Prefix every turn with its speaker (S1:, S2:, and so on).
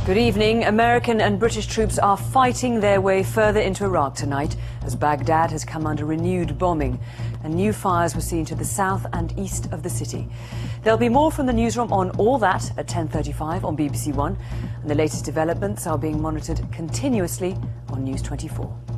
S1: Good evening. American and British troops are fighting their way further into Iraq tonight as Baghdad has come under renewed bombing and new fires were seen to the south and east of the city. There'll be more from the newsroom on all that at 10:35 on BBC One, and the latest developments are being monitored continuously on News 24.